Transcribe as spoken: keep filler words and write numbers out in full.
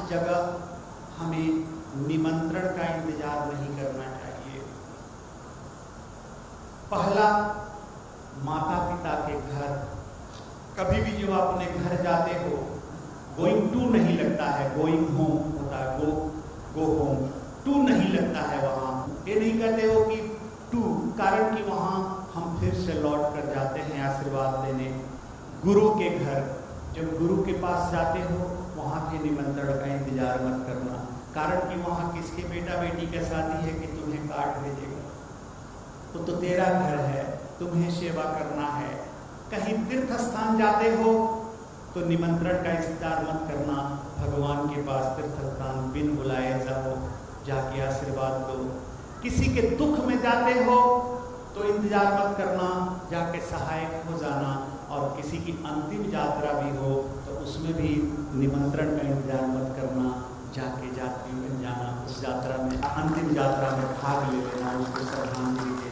जगह हमें निमंत्रण का इंतजार नहीं करना चाहिए। पहला, माता पिता के घर। कभी भी जब आप अपने घर जाते हो, गोइंग टू नहीं लगता है, गोइंग होम होता है, गो गो होम, टू नहीं लगता है वहाँ। ये नहीं कहते हो कि टू, कारण कि वहाँ हम फिर से लौट कर जाते हैं आशीर्वाद देने। गुरु के घर, जब गुरु के पास जाते हो वहाँ के निमंत्रण का इंतजार मत करना, कारण कि वहाँ किसके बेटा बेटी का शादी है कि तुम्हें कार्ड भेजेगा। वो तो तेरा घर है, तुम्हें सेवा करना है। कहीं तीर्थ स्थान जाते हो तो निमंत्रण का इंतजार मत करना, भगवान के पास तीर्थ स्थान बिन बुलाए जाओ, जाके आशीर्वाद दो। किसी के दुख में जाते हो तो इंतजार मत करना, जाके सहायक हो जाना। और किसी की अंतिम यात्रा भी हो तो उसमें भी निमंत्रण का इंतजार मत करना, जाके यात्री बन जाना, उस यात्रा में, अंतिम यात्रा में भाग ले लेना, उसको श्रद्धांजलि